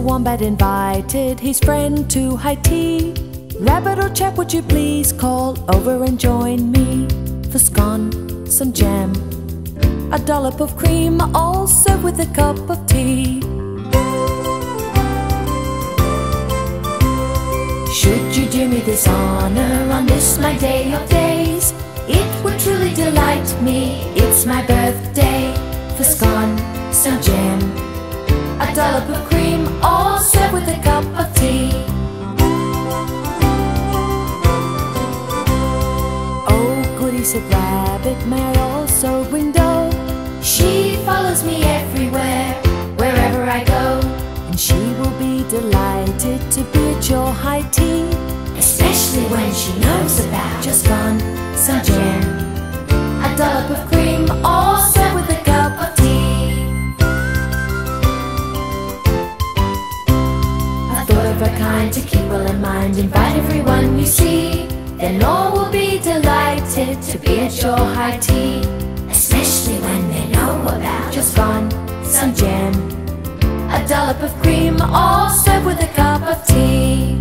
wombat invited his friend to high tea. Rabbit or chap, would you please call over and join me for scone, some jam, a dollop of cream, all served with a cup of tea. Should you do me this honor on this my day of days, it would truly delight me. It's my birthday. For scone, some jam, a dollop of cream, all served with a cup of tea. Oh goody, said Rabbit, may I also bring dough? She follows me everywhere, wherever I go, and she will be delighted to be at your high tea, especially when she knows about your scone, some jam, a dollop of cream, all served with a cup of tea. A thought of a kind to keep well in mind. Invite everyone you see, then all will be delighted to be at your high tea, especially when they know about your scone, some jam, a dollop of cream, all served with a cup of tea.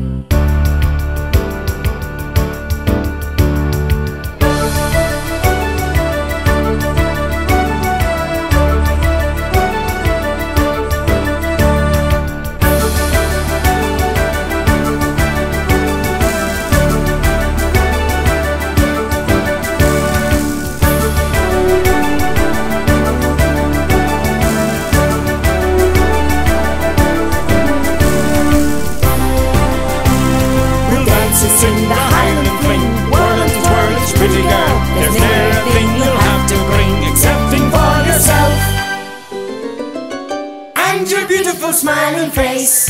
In the Highland Fling, whirl and twirl, it's pretty girl. There's never a thing you'll have to bring excepting for yourself and your beautiful smiling face.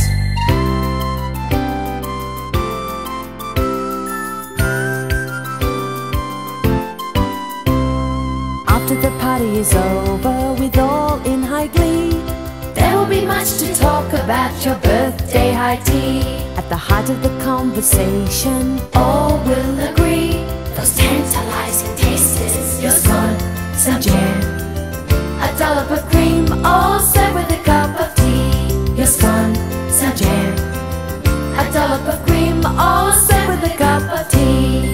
After the party is over, with all in high glee, there will be much to talk about your birthday high tea. At the heart of the conversation, all will agree, those tantalizing tastes, your scone, some jam, a dollop of cream, all served with a cup of tea. Your scone, some jam, a dollop of cream, all served with a cup of tea.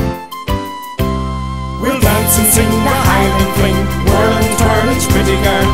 We'll dance and sing the Highland Fling, whirl and twirl, it's pretty girl.